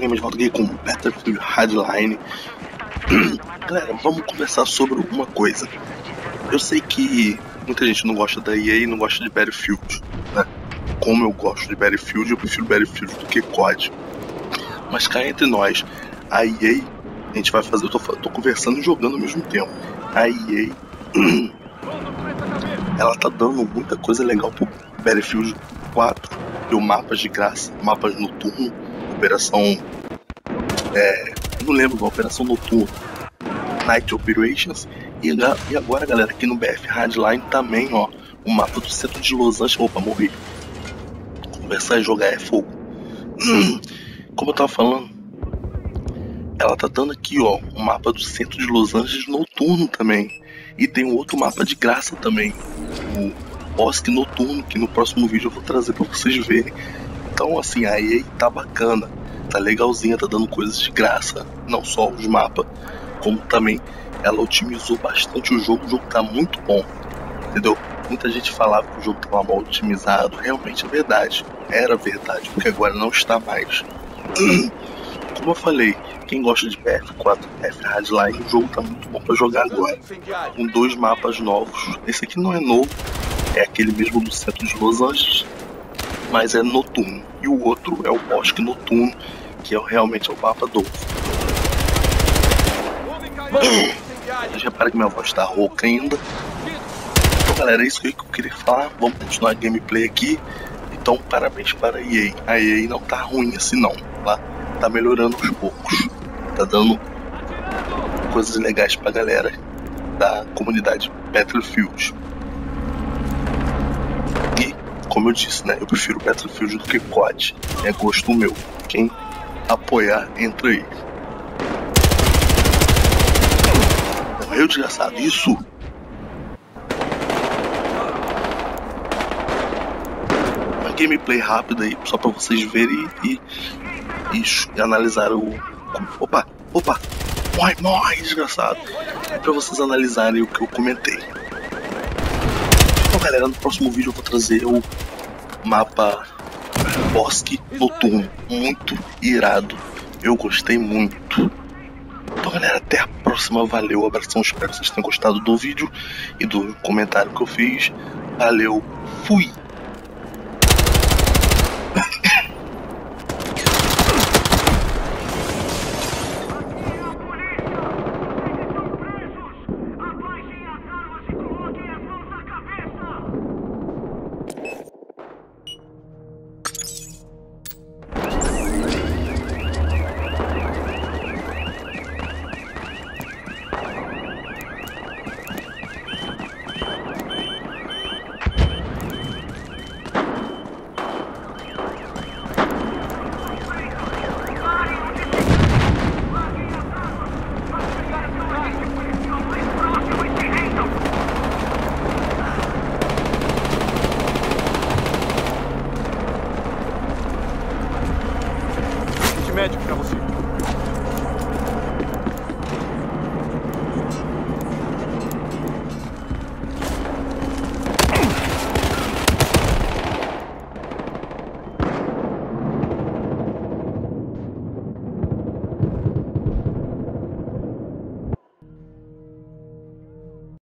Games, volta aqui com Battlefield Hardline. Galera, vamos conversar sobre uma coisa. Eu sei que muita gente não gosta da EA e não gosta de Battlefield, né? Como eu gosto de Battlefield, eu prefiro Battlefield do que COD. Mas cá entre nós, a EA, a gente vai fazer, eu tô conversando e jogando ao mesmo tempo. A EA, ela tá dando muita coisa legal pro Battlefield 4. Deu mapas de graça, mapas noturnos, operação... não lembro da operação noturna, Night Operations. E agora, galera, aqui no BF Hardline também, ó, o mapa do centro de Los Angeles. Opa, morri. Conversar e jogar é fogo. Como eu tava falando, ela tá dando aqui, ó, o mapa do centro de Los Angeles noturno também. E tem um outro mapa de graça também, o Bosque Noturno, que no próximo vídeo eu vou trazer pra vocês verem. Então, assim, a EA tá bacana, tá legalzinha, tá dando coisas de graça, não só os mapas, como também ela otimizou bastante o jogo tá muito bom, entendeu? Muita gente falava que o jogo estava mal otimizado, realmente é verdade, era verdade, porque agora não está mais. Como eu falei, quem gosta de BF4, BF Hardline, o jogo tá muito bom para jogar agora, com 2 mapas novos. Esse aqui não é novo, é aquele mesmo do centro de Los Angeles, mas é noturno, e o outro é o Bosque Noturno, que realmente é o mapa novo. Vocês reparam que minha voz tá rouca ainda. Então, galera, é isso aí que eu queria falar. Vamos continuar a gameplay aqui. Então, parabéns para a EA. A EA não tá ruim assim não, tá melhorando aos poucos, tá dando coisas legais pra galera da comunidade Battlefield. E, como eu disse, né, eu prefiro Battlefield do que COD, é gosto meu. Quem apoiar, entra aí. Morreu, desgraçado, isso! Uma gameplay rápida aí, só pra vocês verem e analisar o... Opa! Morre, desgraçado! É pra vocês analisarem o que eu comentei. Então, galera, no próximo vídeo eu vou trazer o mapa Bosque Noturno, muito irado, eu gostei muito. Então, galera, até a próxima, valeu, abração, espero que vocês tenham gostado do vídeo e do comentário que eu fiz, valeu, fui!